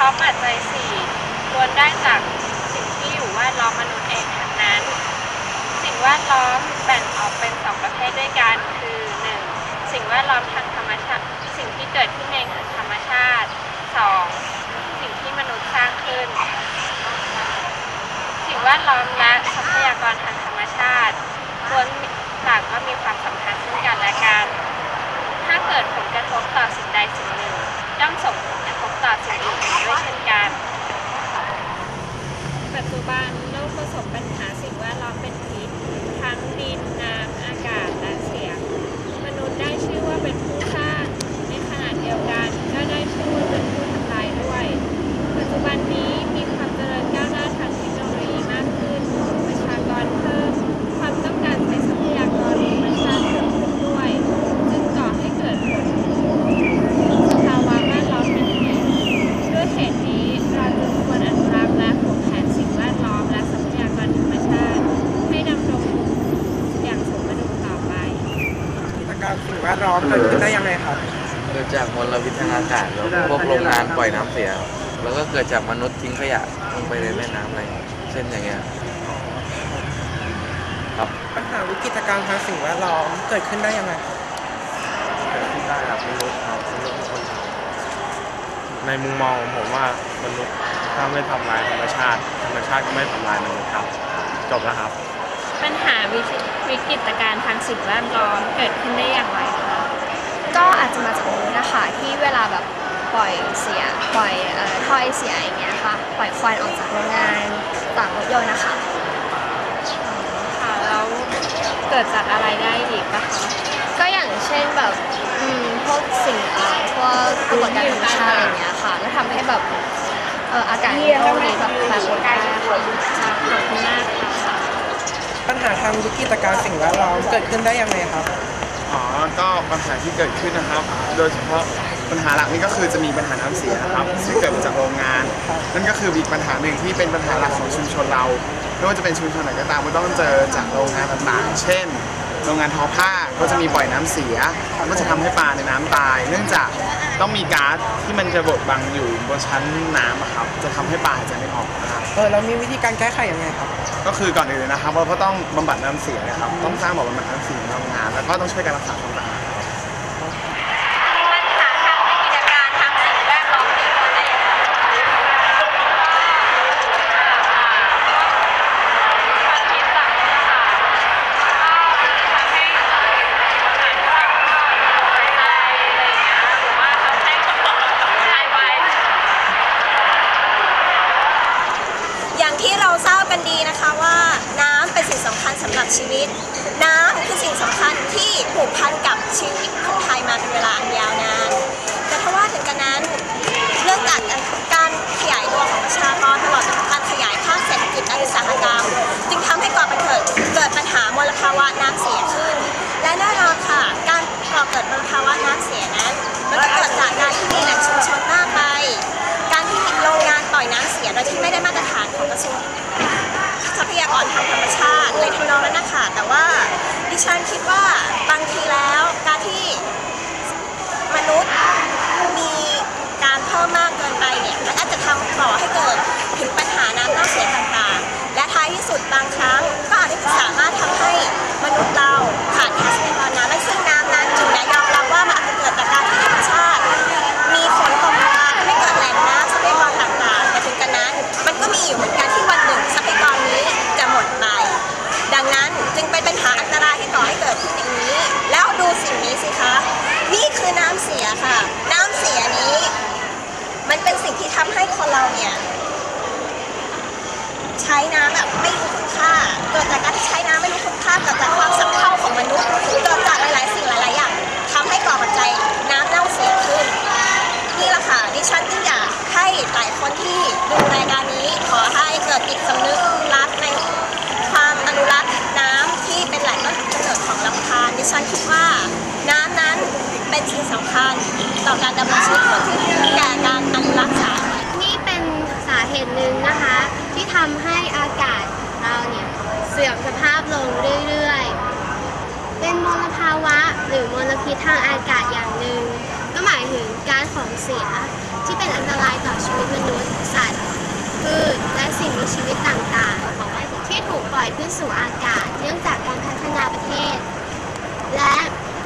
ราะปัจจัยสี่ล้วนได้จากสิ่งที่อยู่แวดล้อมมนุษย์เองทั้งนั้นสิ่งแวดล้อมแบ่งออกเป็นสองประเภทด้วยกันคือ 1. สิ่งแวดล้อมทางธรรมชาติสิ่งที่เกิดขึ้นเองทางธรรมชาติ 2. สิ่งที่มนุษย์สร้างขึ้นสิ่งแวดล้อมและทรัพยากรทางธรรมชาติล้วนต่างก็มีความสัมพันธ์ซึ่งกันและกันถ้าเกิดผลกระทบต่อสิ่งใดสิ่งหนึ่งย่อมส่งผลกระทบต่อสิ่งอื่นด้วยเช่นกันปัจจุบันโลกประสบปัญหาสิ่งแวดล้อมเป็นพิษทั้งดินน้ำอากาศและเสียงมนุษย์ได้ชื่อว่าเป็นผู้สร้างในขณะเดียวกันก็ได้ชื่อว่าเป็นผู้ทำลายด้วยปัจจุบันนี้มีความเจริญก้าวหน้าทางเทคโนโลยีมากขึ้นประชากรเพิ่มความต้องการใช้ทรัพยากรธรรมชาติเพิ่มขึ้นด้วยจึงก่อให้เกิดผลสภาวะแวดล้อมเป็นพิษด้วยเหตุนี้เราจึงควรอนุรักษ์และคงแผนสิ่งแวดล้อมและทรัพยากรธรรมชาติให้ดำรงอย่างสมดุลต่อไปการสิ่งแวดล้อมเกิดขึ้นได้ยังไงครับเกิดจากมลพิษทางอากาศแล้วพวกโรงงานปล่อยน้ำเสียแล้วก็เกิดจากมนุษย์ทิ้งขยะลงไปในแม่น้ำอะไรเช่นอย่างเงี้ยครับปัญหาวิกฤตการณ์ทางสิ่งแวดล้อมเกิดขึ้นได้ยังไงเกิดขึ้นได้ครับมนุษย์ครับมนุษย์เป็นคนทำในมุมมองของผมว่ามนุษย์ถ้าไม่ทำลายธรรมชาติธรรมชาติก็ไม่ทำลายมนุษย์ครับจบแล้วครับปัญหาวิกฤตการณ์ทางสิ่งแวดล้อมเกิดขึ้นได้อย่างไรคะก็อาจจะมาจากมนุษย์นะคะที่เวลาแบบปล่อยถ้อยเสียอย่างเงี้ยค่ะปล่อยควันออกจากโรงงานต่างรถยนต์นะคะค่ะแล้วเกิดจากอะไรได้อีกปะคะก็อย่างเช่นแบบพวกสิ่งพวกปรากฏการณ์ธรรมชาติอะไรเงี้ยค่ะแล้วทำให้แบบอากาศในโลกนี้แบบแปรปรวนได้ค่ะขอบคุณมากค่ะปัญหาทางวิกฤตการณ์สิ่งแวดล้อมเกิดขึ้นได้ยังไงครับก็ปัญหาที่เกิดขึ้นนะครับโดยเฉพาะปัญหาหลักนี่ก็คือจะมีปัญหาน้ำเสียครับซึ่งเกิดมาจากโรงงานนั่นก็คืออีกปัญหาหนึ่งที่เป็นปัญหาหลักของชุมชนเราไม่ว่าจะเป็นชุมชนไหนก็ตามมันต้องเจอจากโรงงานต่างๆเช่นโรงงานทอผ้าก็จะมีปล่อยน้ำเสียก็จะทำให้ปลาในน้ำตายเนื่องจากต้องมีก๊าซที่มันจะบดบังอยู่บนชั้นน้ำครับจะทำให้ปลาหายใจไม่ออกนะครับเรามีวิธีการแก้ไขยังไงครับก็คือก่อนอื่นนะครับเราก็ต้องบำบัดน้ำเสียนะครับต้องสร้างบ่อบำบัดน้ำเสียในโรงงานแล้วก็ต้องช่วยกันรักษาความสะอาดอย่างที่เราทราบกันดีนะคะว่าน้ำเป็นสิ่งสำคัญสำหรับชีวิตน้ำคือสิ่งสำคัญที่ผูกพันกับชีวิตคนไทยมาเป็นเวลาอันยาวนานแต่เพราะว่าถึงกระนั้นเรื่องการขยายตัวของประชากรตลอดจนการขยายภาคเศรษฐกิจและอุตสาหกรรมจึงทำให้เกิดปัญหามลภาวะน้ำเสียขึ้นและแน่นอนค่ะการเกิดมลภาวะน้ำเสียนั้นมันก็เกิดจากการที่มีแหล่งชุมชนมากไปการที่โรงงานปล่อยน้ำเสียโดยที่ไม่ได้มาตรฐานของกระทรวงทรัพยากรทางธรรมชาติเลยทำนองนั้นนะคะแต่ว่าดิฉันคิดว่าบางทีแล้วการที่มนุษย์มีการเพิ่มมากเกินไปเนี่ยมันอาจจะทำต่อให้เกิดถึงปัญหาน้ำเน่าเสียต่างๆและท้ายที่สุดบางครั้งก็อาจจะสามารถทำให้มนุษย์เราขาดแคลนทรัพยากรน้ำและซึ่งน้ำนั้นถึงแม้ยอมรับว่ามันอาจจะเกิดจากการที่ธรรมชาติมีฝนตกมาทำให้เกิดแหล่งน้ำทรัพยากรต่างๆแต่ถึงกระนั้นมันก็มีอยู่เหมือนกันที่วันหนึ่งทรัพยากรนี้จะหมดไปดังนั้นจึงเป็นปัญหาอันตรายที่ก่อให้เกิดขึ้นอย่างนี้แล้วดูสิ่งนี้สิคะนี่คือน้ำเสียค่ะน้ำเสียนี้มันเป็นสิ่งที่ทำให้คนเราเนี่ยใช้น้ำแบบไม่รู้คุณค่าเกิดจากการที่ใช้น้ำไม่รู้คุณค่าเกิดจากความสัมพันธ์ของมนุษย์เกิดจากหลายๆสิ่งหลายๆอย่างทำให้ก่อปัจจัยน้ำเน่าเสียขึ้นนี่แหละค่ะดิฉันจึงอยากให้หลายคนที่ดูรายการนี้ขอให้เกิดจิตสำนึกรักในความอนุรักษ์น้ำที่เป็นแหล่งต้นกำเนิดของลำธารดิฉันคิดว่าน้ำนั้นเป็นสิ่งสำคัญต่อการดำรงชีวิตคนที่แก่การอนุรักษ์สานี่เป็นสาเหตุหนึ่งนะคะที่ทำให้อากาศเราเนี่ยเสื่อมสภาพลงเรื่อยๆเป็นมลภาวะหรือมลพิษทางอากาศอย่างหนึ่งก็หมายถึงก๊าซของเสียที่เป็นอันตรายต่อชีวิตมนุษย์มีชีวิตต่างๆที่ถูกปล่อยขึ้นสู่อากาศเนื่องจากการพัฒนาประเทศ และ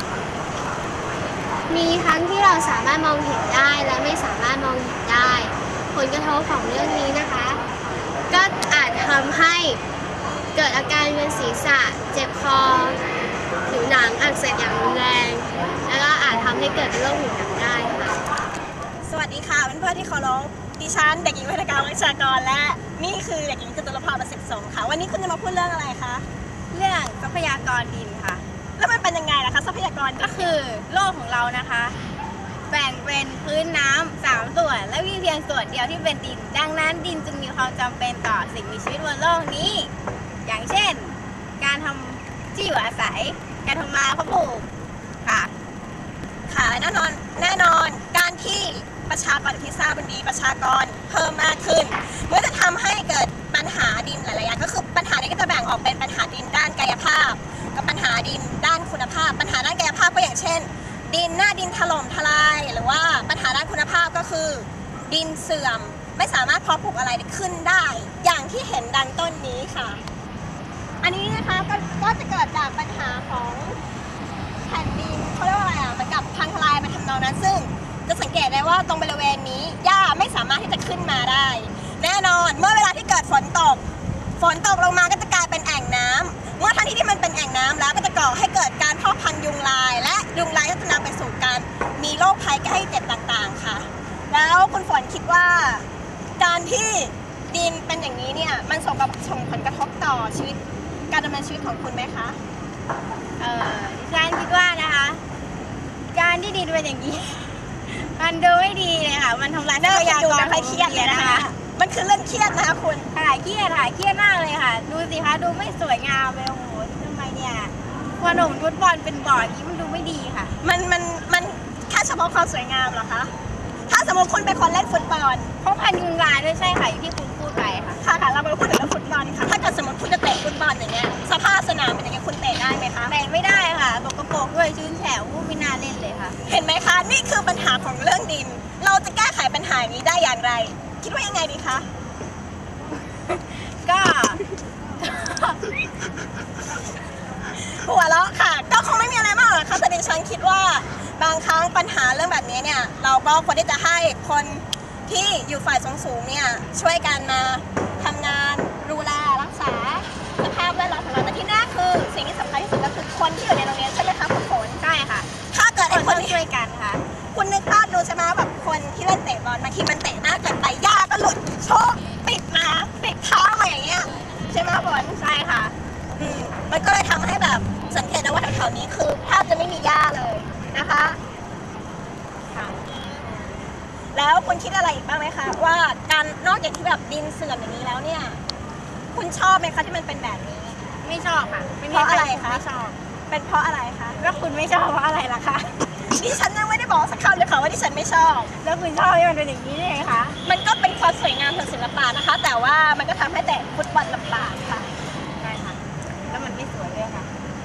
มีทั้งที่เราสามารถมองเห็นได้และไม่สามารถมองเห็นได้ผลกระทบของเรื่องนี้นะคะ ก็อาจทำให้เกิดอาการเวียนศีรษะเจ็บคอผิวหนังอักเสบอย่างรุนแรงแล้วก็อาจทำให้เกิดโรคผิวหนังได้ค่ะสวัสดีค่ะเพื่อนๆที่เคารพดิฉันเด็กหญิงวัฒกรวิชากรและนี่คือเด็กหญิงจตุรภาประสิทธิ์สงฆ์ค่ะวันนี้คุณจะมาพูดเรื่องอะไรคะเรื่องทรัพยากรดินค่ะแล้วมันเป็นยังไงล่ะคะทรัพยากรก็คือโลกของเรานะคะแบ่งเป็นพื้นน้ำ3 ส่วนและมีเพียงส่วนเดียวที่เป็นดินดังนั้นดินจึงมีความจำเป็นต่อสิ่งมีชีวิตบนโลกนี้อย่างเช่นการทำที่อยู่อาศัยการทำนาเพาะปลูกค่ะแน่นอนการที่ประชากรที่ทราบวันนี้ประชากรเพิ่มมากขึ้นเมื่อจะทำให้เกิดปัญหาดินหลายๆอย่างก็คือปัญหานี้ก็จะแบ่งออกเป็นปัญหาดินด้านกายภาพกับปัญหาดินด้านคุณภาพปัญหาด้านกายภาพก็อย่างเช่นดินหน้าดินถล่มทลายหรือว่าปัญหาด้านคุณภาพก็คือดินเสื่อมไม่สามารถเพาะปลูกอะไรขึ้นได้อย่างที่เห็นดังต้นนี้ค่ะอันนี้นะคะก็จะเกิดจากปัญหาของแผ่นดินเขาเรียกว่าอะไรเหมือนกับพังทลายไปทำนองนั้นซึ่งจะสังเกตได้ว่าตรงบริเวณนี้หญ้าไม่สามารถที่จะขึ้นมาได้แน่นอนเมื่อเวลาที่เกิดฝนตกลงมาก็จะกลายเป็นแอ่งน้ำเมื่อทันทีที่มันเป็นแอ่งน้ำแล้วก็จะก่อให้เกิดการเพาะพันธุ์ยุงลายและยุงลายก็จะนำไปสู่การมีโรคภัยไข้เจ็บต่างๆค่ะแล้วคุณฝนคิดว่าการที่ดินเป็นอย่างนี้เนี่ยมันส่งผลกระทบต่อชีวิตการดำเนินชีวิตของคุณไหมคะดิฉันคิดว่านะคะการที่ดินเป็นอย่างนี้ มันดูไม่ดีเลยค่ะมันทำลายทรัพยากรของเครียดเลยนะคะมันคือเรื่องเครียดนะคะคุณเครียดมากเลยค่ะดูสิคะดูไม่สวยงามเลยโอ้โหทำไมเนี่ยสนามฟุตบอลเป็นบ่ออย่างนี้มันดูไม่ดีค่ะมันแค่เฉพาะความสวยงามเหรอคะถ้าสมมติคุณเป็นคนเล่นฟุตบอลเพราะพันยุงลายด้วยใช่ค่ะอย่างที่คุณพูดไปค่ะเราไปพูดถึงเรื่องฟุตบอลค่ะถ้าเกิดสมมติคุณจะเตะฟุตบอลอย่างเงี้ยสภาพสนามเป็นยังไงคุณเตะได้ไหมคะเตะไม่ได้ค่ะสกปรกด้วยชื้นแฉะไม่น่าเล่นเลยค่ะเห็นไหมคะนี่คือปัญหาของเรื่องดินเราจะแก้ไขปัญหานี้ได้อย่างไรคิดว่ายังไงดีคะก็หัวเราะค่ะก็คงไม่มีอะไรมากหรอกค่ะแต่ดิฉันคิดว่าบางครั้งปัญหาเรื่องแบบนี้เนี่ยเราก็ควรที่จะให้คนที่อยู่ฝ่ายสูงเนี่ยช่วยกันมาทำงานดูแลรักษาสภาพแวดล้อมของเราแต่ที่แน่คือสิ่งที่สำคัญที่สุดก็คือคนที่อยู่ในโรงเรียนใช่ไหมคะคุณฝนใช่ค่ะถ้าเกิดไอ้คนที่ช่วยกันค่ะคุณนึกภาพดูใช่ไหมแบบคนที่เล่นเตะบอลบางทีมันเตะหน้าเกินไปหญ้าก็หลุดโชกติดเท้ามาอย่างเงี้ยใช่ไหมฝนใช่ค่ะมันก็เลยทำให้แบบสังเกตได้ว่าแถวๆนี้คือแทบจะไม่มีหญ้าเลยนะคะแล้วคุณคิดอะไรอีกบ้างไหมคะว่าการนอกจากที่แบบดินเสื่อมอย่างนี้แล้วเนี่ยคุณชอบไหมคะที่มันเป็นแบบนี้ไม่ชอบค่ะเพราะอะไรคะไม่ชอบเป็นเพราะอะไรคะแล้วคุณไม่ชอบเพราะอะไรล่ะคะดิฉันยังไม่ได้บอกสักคำเลยค่ะว่าดิฉันไม่ชอบแล้วคุณชอบที่มันเป็นอย่างนี้ได้ไงคะมันก็เป็นความสวยงามทางศิลปะนะคะแต่ว่ามันก็ทำให้เตะฟุตบอลลำบากค่ะใช่ค่ะแล้วมันไม่สวยด้วยค่ะ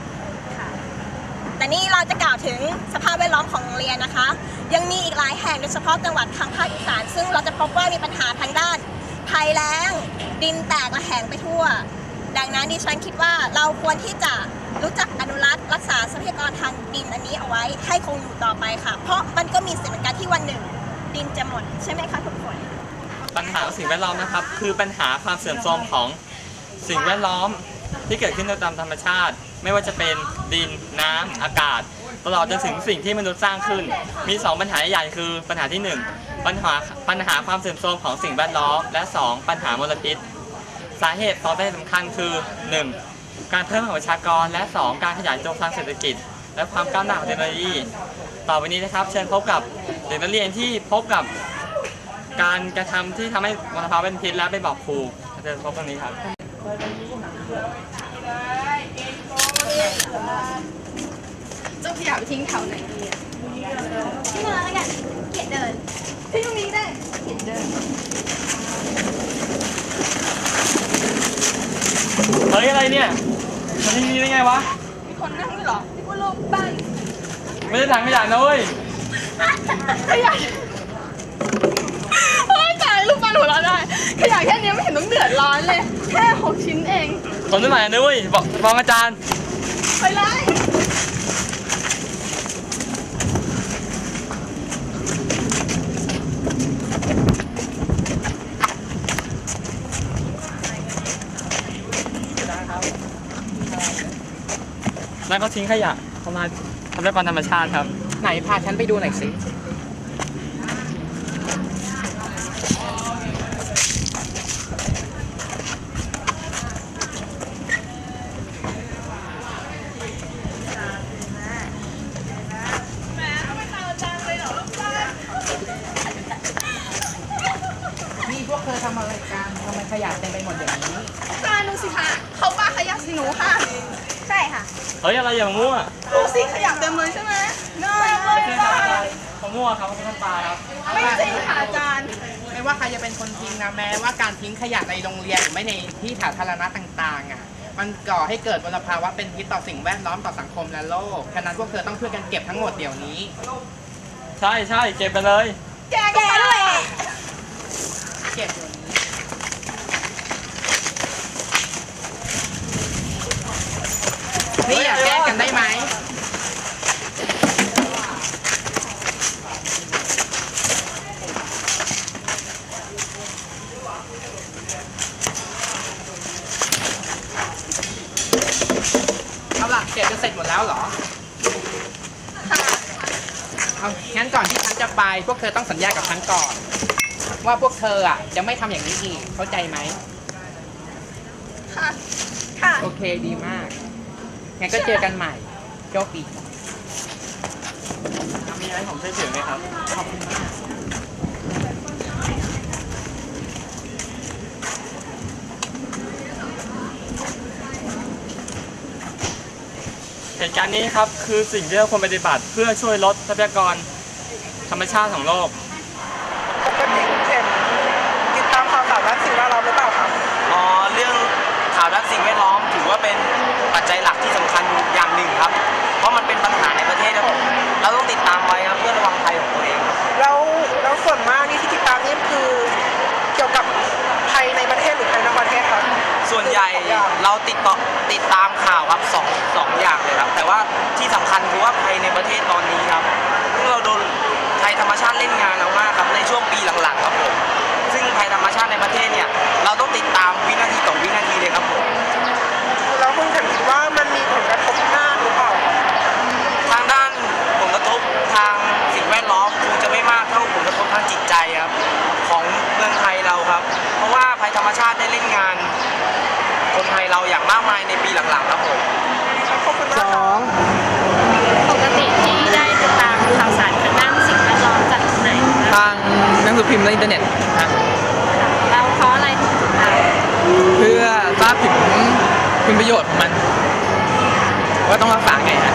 แต่นี่เราจะกล่าวถึงสภาพแวดล้อมของโรงเรียนนะคะยังมีอีกหลายแห่งโดยเฉพาะจังหวัดทางภาคอีสานซึ่งเราจะพบว่ามีปัญหาทางด้านภัยแล้งดินแตกระแหงไปทั่วดังนั้นดิฉันคิดว่าเราควรที่จะรู้จักอนุรักษ์รักษาทรัพยากรทางดินอันนี้เอาไว้ให้คงอยู่ต่อไปค่ะเพราะมันก็มีเสี่ยงเหมือนกันที่วันหนึ่งดินจะหมดใช่ไหมคะทุกคนปัญหาสิ่งแวดล้อมนะครับคือปัญหาความเสื่อมโทรมของสิ่งแวดล้อมที่เกิดขึ้นโดยตามธรรมชาติไม่ว่าจะเป็นดินน้ำอากาศตลอดจนถึงสิ่งที่มนุษย์สร้างขึ้นมี2ปัญหาใหญ่คือปัญหาที่1ปัญหาความเสื่อมโทรมของสิ่งแวดล้อมและ2ปัญหามลพิษสาเหตุ2สาเหตุสำคัญคือ 1. การเพิ่มของประชากรและ 2. การขยายตัวทางเศรษฐกิจและความก้าวหน้าของเทคโนโลยีต่อไปนี้นะครับเชิญพบกับเด็กนักเรียนที่พบกับการกระทำที่ทำให้มลภาวะเป็นพิษและไปบอกครูเชิญพบตรงนี้ครับเจ้าขยะไปทิ้งแถวไหนดีอ่ะทิ้งมาแล้วกันเกียดเดินทิ้งตรงนี้ได้เกียดเดินเฮ้ยอะไรเนี่ยมันที่นี่ได้ไงวะมีคนนั่งด้วยเหรอที่กูลงบ้านไม่ได้ถังขยะนะเว้ยขยะเฮ้ยตายลูกไปหนูรอได้ขยะแค่นี้ไม่เห็นต้องเดือดร้อนเลยแค่6 ชิ้นเองคนรุ่นใหม่นะเว้ยบอกฟ้องอาจารย์ไปเลยแล้วก็ทิ้งขยะเข้ามาทรัพยากรธรรมชาติครับไหนพาฉันไปดูหน่อยสิ นี่พวกเธอทำอะไรกันทำไมขยะเต็มไปหมดอย่างนี้ตาดูสิค่ะเขาปาขยะสิหนูค่ะใช่ค่ะเฮ้ยอะไรอย่ามามั่วดูสิขยะเต็มเลยใช่ไหมน่าเลยไม่ใช่ครับอาจารย์เขามั่วครับเขาเป็นคนปลาครับไม่จริงค่ะอาจารย์ไม่ว่าใครจะเป็นคนทิ้งนะแม้ว่าการทิ้งขยะในโรงเรียนหรือไม่ในที่สาธารณะต่างๆมันก่อให้เกิดมลภาวะเป็นพิษต่อสิ่งแวดล้อมต่อสังคมและโลกฉะนั้นพวกเธอต้องช่วยกันเก็บทั้งหมดเดี๋ยวนี้ใช่ใช่เก็บไปเลยแกด้วยเก็บเดี๋ยวนี้นี่อย่าแกล้งกันได้ไหมเอาล่ะเก็บจะเสร็จหมดแล้วเหรอ เอางั้นก่อนที่ฉันจะไปพวกเธอต้องสัญญากับฉันก่อน ว่าพวกเธอจะไม่ทำอย่างนี้อีกเข้าใจไหมค่ะ ค่ะโอเคดีมากงั้นก็เจอกันใหม่โชคดีมีอะไรผมช่วยถือไหมครับขอบคุณมากเหตุการณ์นี้ครับคือสิ่งที่เราควรปฏิบัติเพื่อช่วยลดทรัพยากรธรรมชาติของโลกปกติคุณเข็มติดตามข่าวสารด้านสิ่งแวดล้อมหรือเปล่าครับอ๋อเรื่องข่าวด้านสิ่งแวดล้อมถือว่าเป็นปัจจัยหลักที่สำคัญอย่างหนึ่งครับ เพราะมันเป็นปัญหาในประเทศครับผมเราต้องติดตามไว้ครับเพื่อระวังภัยของตัวเองครับแล้วส่วนมากนี่ที่ติดตามนี่คือเกี่ยวกับภัยในประเทศหรือภัยนอกประเทศครับส่วนใหญ่เราติดตามข่าวครับสองอย่างเลยครับแต่ว่าที่สำคัญคือว่าภัยในประเทศตอนนี้ครับซึ่งเราโดนภัยธรรมชาติเล่นงานเรามากครับในช่วงปีหลังๆครับผมซึ่งภัยธรรมชาติในประเทศเนี่ยเราต้องติดตามวินาทีต่อวินาทีเลยครับผมแล้วคุณเข็มคิดว่ามันมีผลกระทบมากหรือเปล่าทางด้านผลกระทบทางสิ่งแวดล้อมคงจะไม่มากเท่าผลกระทบทางจิตใจครับของเมืองไทยเราครับ เพราะว่าภัยธรรมชาติได้เล่นงานคนไทยเราอย่างมากมายในปีหลังๆครับผมขอบคุณมากครับปกติที่ได้ติดตามข่าวสารทางด้านสิ่งแวดล้อมจากไหนคะทางหนังสือพิมพ์และอินเทอร์เน็ตครับแล้วเพราะอะไรถึงติดตามเพื่อทราบถึงคุณประโยชน์ของมัน ว่าต้องรักษาไงฮะ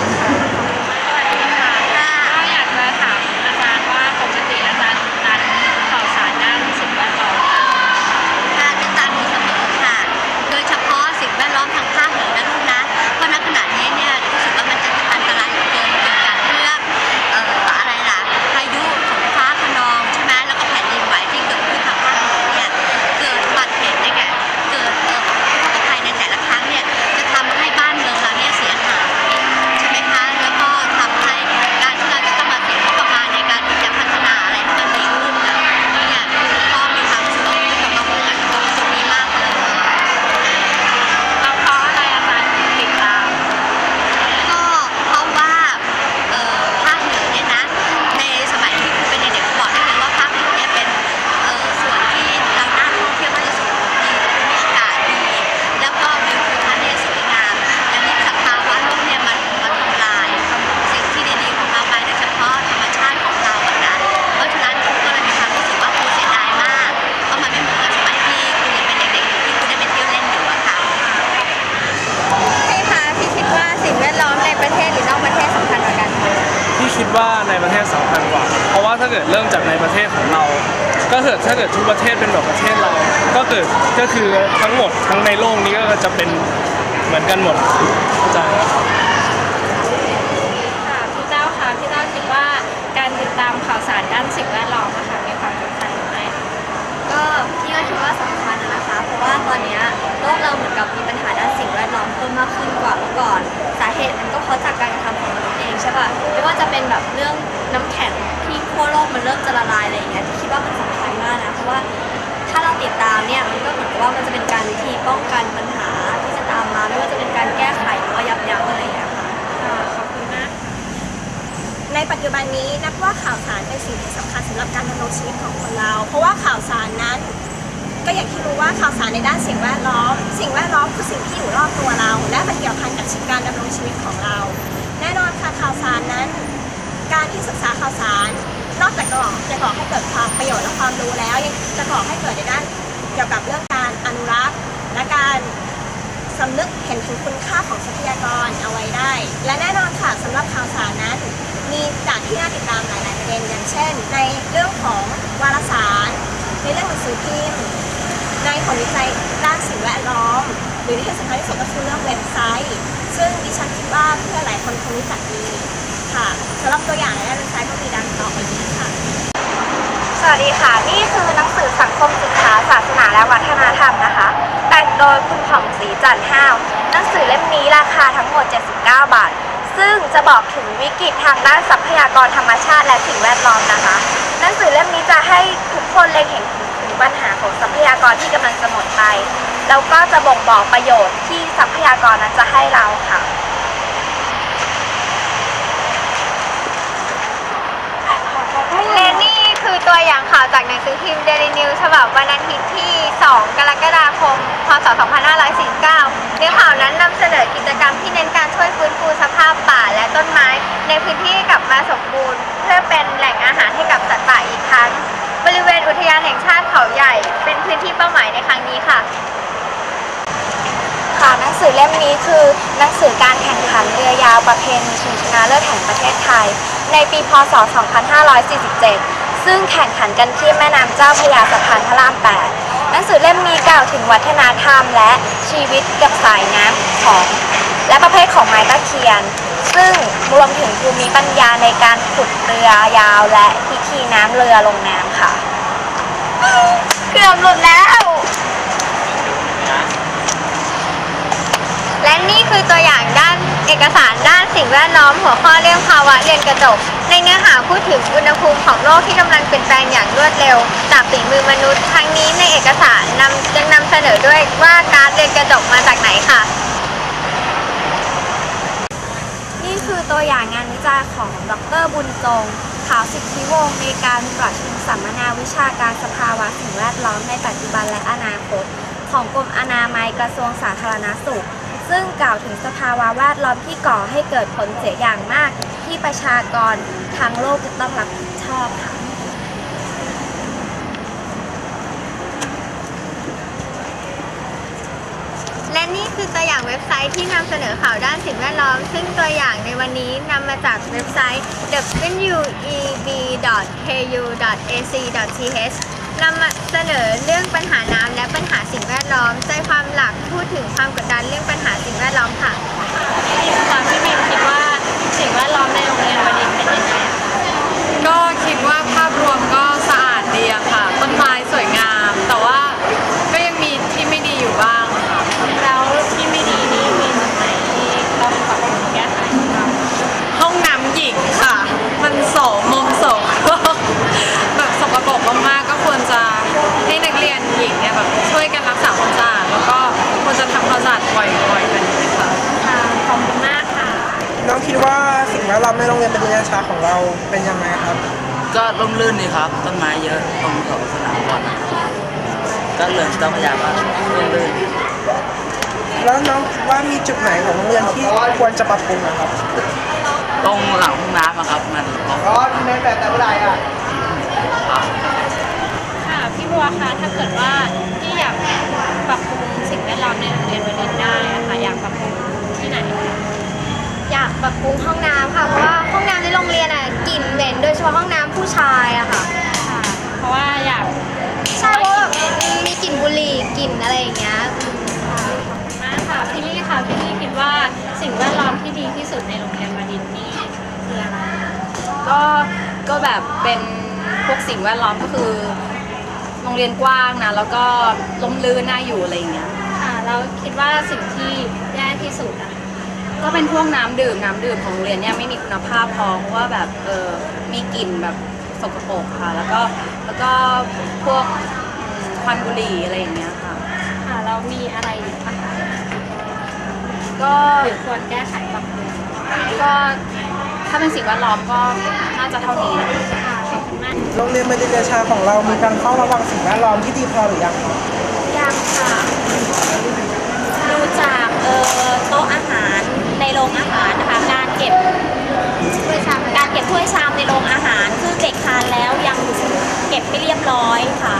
ก็อยากจะถามอาจารย์ว่าปกติอาจารย์ติดตามข่าวสารด้านสิ่งแวดล้อมการติดตามอยู่เสมอค่ะ โดยเฉพาะสิ่งแวดล้อมทางภาคเหนือนะลูกนะ เพราะณขณะนี้เนี่ยรู้สึกว่ามันจะอันตรายเหลือเกินเกี่ยวกับเรื่องอะไรล่ะพายุฝนฟ้าคะนองใช่ไหมแล้วก็แผ่นดินไหวที่เกิดขึ้นทางภาคเหนือเนี่ยเกิดอุบัติเหตุได้แก่เกิดอุทกภัยในแต่ละครั้งเนี่ยจะทำให้บ้านเมืองเราเนี่ยเสียหายใช่ไหมคะแล้วก็ทำให้การที่เราจะต้องมาเสียงบประมาณในการที่จะพัฒนาอะไรให้มันดีขึ้นนะเนี่ยก็มีความรู้สึกว่าเป็นกังวลกับตรงนี้มากเลยแล้วเพราะอะไรอาจารย์ถึงติดตามก็เพราะว่าภาคเหนือเนี่ยนะในสมัยที่คุณเป็นเด็กๆบอกได้เลยว่าภาคเหนือเนี่ยเป็นส่วนที่เราน่าท่องเที่ยวมากที่สุดของดีมีอากาศดีแล้วก็วิวทิวทัศน์เนี่ยสวยงามและนี่สภาวะโลกเนี่ยมันทำลายสิ่งที่ดีๆของเราไปโดยเฉพาะธรรมชาติของเราอะนะเพราะฉะนั้นคุณก็เลยมีความรู้สึกว่าคุณเสียดายมากเพราะมันไม่เหมือนกับสมัยที่คุณยังเป็นเด็กๆอยู่ที่คุณได้ไปเที่ยวเล่นอยู่อะค่ะพี่คะพี่คิดว่าสิ่งแวดล้อมในประเทศหรือนอกประเทศสำคัญกว่ากันคะที่คิดว่าในประเทศสำคัญกว่า เพราะว่าถ้าเกิดเริ่มจากในประเทศของเรา ก็เกิดถ้าเกิดทุกประเทศเป็นแบบประเทศเรา ก็คือทั้งหมดทั้งในโลกนี้ก็จะเป็นเหมือนกันหมดเข้าใจไหมครับค่ะพี่เจ้าค่ะพี่เจ้าคิดว่าการติดตามข่าวสารด้านสิ่งแวดล้อมนะคะมีความสำคัญหรือไม่กตอนนี้โลกเราเหมือนกับมีปัญหาด้านสิ่งแวดล้อมเพิ่มมากขึ้นกว่าเมื่อก่อนสาเหตุมันก็เพราะจากการกระทำของมนุษย์เองใช่ป่ะไม่ว่าจะเป็นแบบเรื่องน้ำแข็งที่ขั้วโลกมันเริ่มจะละลายอะไรอย่างเงี้ยที่คิดว่ามันสำคัญมากนะเพราะว่าถ้าเราติดตามเนี่ยมันก็เหมือนกับว่ามันจะเป็นการวิธีป้องกันปัญหาที่จะตามมาไม่ว่าจะเป็นการแก้ไขหรือว่ายับยั้งอะไรอย่างเงี้ยค่ะขอบคุณมากในปัจจุบันนี้นับว่าข่าวสารเป็นสิ่งที่สำคัญสำหรับการดำรงชีวิตของคนเราเพราะว่าข่าวสารนั้นก็อย่างที่รู้ว่าข่าวสารในด้านสิ่งแวดล้อมคือสิ่งที่อยู่รอบตัวเราและมันเกี่ยวพันกับการดำรงชีวิตของเราแน่นอนค่ะข่าวสารนั้นการที่ศึกษาข่าวสารนอกจากจะก่อให้เกิดความประโยชน์และความรู้แล้วยังจะก่อให้เกิดในด้านเกี่ยวกับเรื่องการอนุรักษ์และการสำนึกเห็นถึงคุณค่าของทรัพยากรเอาไว้ได้และแน่นอนค่ะสำหรับข่าวสารนั้นมีจากที่น่าติดตามหลายประเด็นอย่างเช่นในเรื่องของวารสารในเรื่องหนังสือพิมพ์ในผลวิจัยด้านสิ่งแวดล้อมหรือที่สำคัญที่สุดก็คือเรื่องเว็บไซต์ซึ่งดิฉันคิดว่าเพื่อนหลายคนคงรู้จักดีค่ะสำหรับตัวอย่างในด้านเว็บไซต์ก็มีดังต่อไปนี้ค่ะสวัสดีค่ะนี่คือหนังสือสังคมศึกษาศาสนาและวัฒนธรรมนะคะแต่งโดยคุณผ่องศรีจันทร์ห้าวหนังสือเล่มนี้ราคาทั้งหมด79 บาทซึ่งจะบอกถึงวิกฤตทางด้านทรัพยากรธรรมชาติและสิ่งแวดล้อมนะคะหนังสือเล่มนี้จะให้ทุกคนเล็งเห็นถึงปัญหาของทรัพยากรที่กำลังจะหมดไปแล้วก็จะบ่งบอกประโยชน์ที่ทรัพยากรนั้นจะให้เราค่ะและนี่คือตัวอย่างข่าวจากหนังสือพิมพ์ Daily News ฉบับวันอาทิตย์ที่ 2 กรกฎาคม พ.ศ. 2549 เนื้อข่าวนั้นนำเสนอกิจกรรมที่เน้นการช่วยฟื้นฟูสภาพป่าและต้นไม้ในพื้นที่กลับมาสมบูรณ์เพื่อเป็นแหล่งอาหารให้กับสัตว์ป่าอีกครั้งบริเวณอุทยานแห่งชาติเขาใหญ่เป็นพื้นที่เป้าหมายในครั้งนี้ค่ะหนังสือเล่มนี้คือหนังสือการแข่งขันเรือยาวประเพณีชิงชนะเลิศแห่งประเทศไทยในปีพ.ศ. 2547 ซึ่งแข่งขันกันที่แม่น้ำเจ้าพระยาสะพานพระราม 8 หนังสือเล่มนี้กล่าวถึงวัฒนธรรมและชีวิตกับสายน้ำของและประเภทของไม้ตะเคียนซึ่งรวมถึงภูมิปัญญาในการขุดเรือยาวและพิธีน้ำเรือลงน้ำค่ะเกือบหลุดแล้วและนี่คือตัวอย่างด้านเอกสารด้านสิ่งแวดล้อมหัวข้อเรื่องภาวะเรือนกระจกในเนื้อหาพูดถึงอุณหภูมิของโลกที่กำลังเปลี่ยนแปลงอย่างรวดเร็วจากฝีมือมนุษย์ทั้งนี้ในเอกสารยังนำเสนอด้วยว่าก๊าซเรือนกระจกมาจากไหนค่ะนี่คือตัวอย่างงานวิจัยของดร.บุญจงขาวสิทธิวงศ์ในการประชุมสัมมนาวิชาการสภาวะสิ่งแวดล้อมในปัจจุบันและอนาคตของกรมอนามัยกระทรวงสาธารณสุขซึ่งกล่าวถึงสภาวะแวดล้อมที่ก่อให้เกิดผลเสียอย่างมากที่ประชากรทั้งโลกจะต้องรับผิดชอบค่ะและนี่คือตัวอย่างเว็บไซต์ที่นำเสนอข่าวด้านสิ่งแวดล้อมซึ่งตัวอย่างในวันนี้นำมาจากเว็บไซต์ web.ku.ac.th นำมาเสนอเรื่องปัญหาน้ำและปัญหาสิ่งแวดล้อมใจความหลักพูดถึงความกดดันเรื่องปัญหาสิ่งแวดล้อมค่ะพี่บินคิดว่าสิ่งแวดล้อมในโรงเรียนบดินทร์เป็นยังไงก็คิดว่าภาพรวมก็สะอาดดีอะค่ะต้นไม้สวยงามแต่ว่าก็ยังมีที่ไม่ดีอยู่บ้างค่ะแล้วที่ไม่ดีนี่มีตรงไหนที่ต้องปรับปรุงแก้ไขบ้างห้องน้ำหญิงค่ะมันโสมมโสก็แบบสกปรกมากๆก็ควรจะให้นักเรียนหญิงเนี่ยแบบช่วยกันรักษาความสะอาดแล้วก็ควรจะทำความสะอาดบ่อยๆกันค่ะขอบคุณมากค่ะน้องคิดว่าสิ่งแวดล้อมในโรงเรียนปริญญาชาของเราเป็นยังไงครับก็ร่มรื่นดีครับต้นไม้เยอะตรงสนามบอลก็เลยต้องพยายามว่าร่มรื่นแล้วน้องคิดว่ามีจุดไหนของโรงเรียนที่ควรจะปรับปรุงนะครับตรงหลังห้องน้ำครับมันที่ไม่แต่เมื่อไหร่อ่ะค่ะพี่บัวคะถ้าเกิดว่าที่อยากปรับปรุงสิ่งแวดล้อมในโรงเรียนบดินทร์ได้ค่ะอยากปรับปรุงที่ไหนอยากปรับปรุงห้องน้ำค่ะเพราะว่าห้องน้ำในโรงเรียนกลิ่นเหม็นโดยเฉพาะห้องน้ำผู้ชายอะค่ะเพราะว่าอยากใช่เพราะมีกลิ่นบุหรี่กลิ่นอะไรอย่างเงี้ยมากค่ะพี่ลี่ค่ะพี่ลี่คิดว่าสิ่งแวดล้อมที่ดีที่สุดในโรงเรียนบดินทร์นี่คืออะไรก็แบบเป็นพวกสิ่งแวดล้อมก็คือโรงเรียนกว้างนะแล้วก็ล้มลื่นน่าอยู่อะไรอย่างเงี้ยค่ะเราคิดว่าสิ่งที่แย่ที่สุดอะก็เป็นพวกน้ำดื่มของโรงเรียนเนี่ยไม่มีคุณภาพพอเพราะว่าแบบมีกลิ่นแบบสกปรกค่ะแล้วก็พวกควันบุหรี่อะไรอย่างเงี้ยค่ะค่ะเรามีอะไรอีกบ้างคะก็หรือควรแก้ไขปรับปรุงก็ถ้าเป็นสิ่งแวดล้อมก็น่าจะเท่านี้นะค่ะขอบคุณมากโรงเรียนมัธยมชาของเรามีการเฝ้าระวังสิ่งแวดล้อมที่ดีพอหรือยังคะยังค่ะดูจากโต๊ะอาหารในโรงอาหารนะคะการเก็บถ้วยชามในโรงอาหารซึ่งเด็กทานแล้วยังเก็บไม่เรียบร้อยค่ะ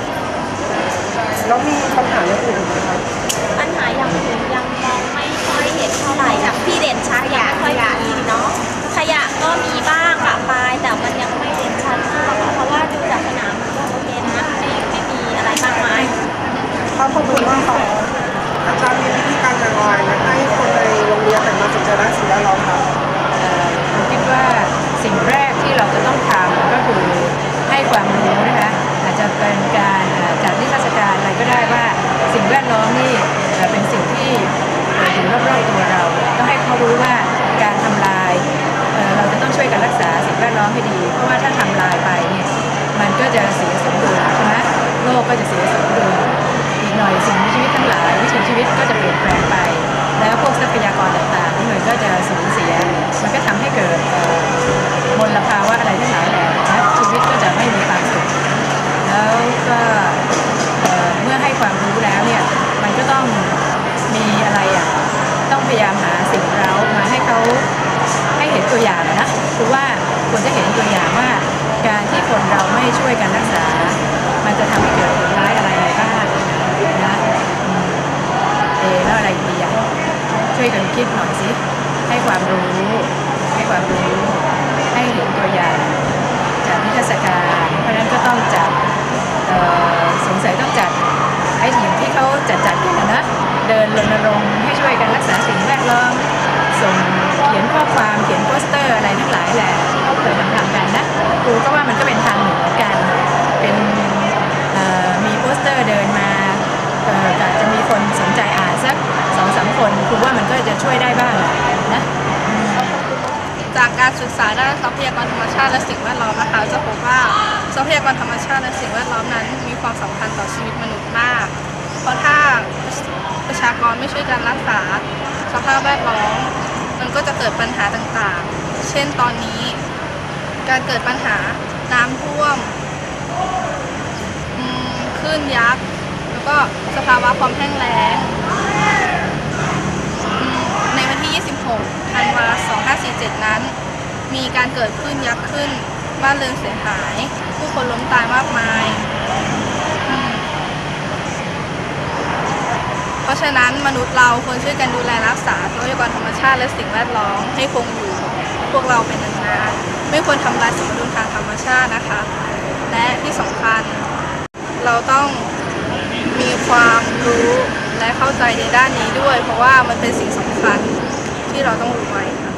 แล้วมีปัญหาอย่างอื่นไหมคะปัญหาอย่างอื่นยังมองไม่ค่อยเห็นเท่าไหร่ค่ะที่เด่นชัดยังไม่ค่อยมีเนาะขยะก็มีบ้างปะปายแต่มันยังไม่เด่นชัดมากค่ะเพราะว่าดูจากสนามมันก็โอเคนะไม่มีอะไรมากมายขอบคุณมากค่ะอาจารย์มีวิธีการอย่างไรให้คนในโรงเรียนหันมาสนใจด้านสิ่งแวดล้อมคะผมคิดว่าสิ่งแรกที่เราจะต้องทำก็คือให้ความรู้นะคะอาจจะเป็นการจัดนิทรรศการอะไรก็ได้ว่าสิ่งแวดล้อมนี่เป็นสิ่งที่อยู่รอบๆตัวเราต้องให้เขารู้ว่าการทำลายเราจะต้องช่วยกันรักษาสิ่งแวดล้อมให้ดีเพราะว่าถ้าทำลายไปเนี่ยมันก็จะเสียสมดุลใช่ไหมโลกก็จะเสียสมดุลอีกหน่อยสิ่งมีชีวิตทั้งหลายวิถีชีวิตก็จะเปลี่ยนแปลงไปแล้วพวกทรัพยากรต่างๆนี่มันก็จะสูญเสียมันก็ทำให้เกิดมลภาวะอะไรทั้งหลายแหล่นะชีวิตก็จะไม่มีความสุขแล้วก็เมื่อให้ความรู้แล้วเนี่ยมันก็ต้องมีอะไรต้องพยายามหาสิ่งเร้ามาให้เขาให้เห็นตัวอย่างนะคือว่าควรจะเห็นตัวอย่างว่าการที่คนเราไม่ช่วยกันรักษามันจะทำให้เกิดผลร้ายอะไรบ้างนะแล้วอะไรดีช่วยกันคิดหน่อยสิให้ความรู้ให้เห็นตัวอย่างจากนิทรรศการเพราะฉะนั้นก็ต้องจัดสงสัยต้องจัดไอ้อย่างที่เขาจัดกันนะเดินรณรงค์ให้ช่วยกันรักษาสิ่งแวดล้อมส่งเขียนข้อความเขียนโปสเตอร์อะไรทั้งหลายแหละที่เขาเคยทำกันนะครูก็ว่ามันก็เป็นทางหนึ่งเหมือนกันเป็นมีโปสเตอร์เดินมาอาจจะมีคนสนใจอ่านสัก 2-3 คนคือว่ามันก็จะช่วยได้บ้างนะจากการศึกษาด้านทรัพยากรธรรมชาติและสิ่งแวดล้อมนะคะจะพบว่าทรัพยากรธรรมชาติและสิ่งแวดล้อมนั้นมีความสำคัญต่อชีวิตมนุษย์มากเพราะถ้าประชากรไม่ช่วยกันรักษาสภาพแวดล้อมมันก็จะเกิดปัญหาต่างๆเช่นตอนนี้การเกิดปัญหาน้ำท่วมคลื่นยักษ์แล้วก็สภาวะความแห้งแล้งในวันที่ 26 ธันวาคม 2547 นั้นมีการเกิดคลื่นยักษ์ขึ้นบ้านเรือนเสียหายผู้คนล้มตายมากมายเพราะฉะนั้นมนุษย์เราควรช่วยกันดูแลรักษาทรัพยากรธรรมชาติและสิ่งแวดล้อมให้คงอยู่พวกเราเป็นนานๆไม่ควรทำลายสมดุลทางธรรมชาตินะคะและที่สำคัญเราต้องมีความรู้และเข้าใจในด้านนี้ด้วยเพราะว่ามันเป็นสิ่งสำคัญที่เราต้องรู้ไว้ค่ะ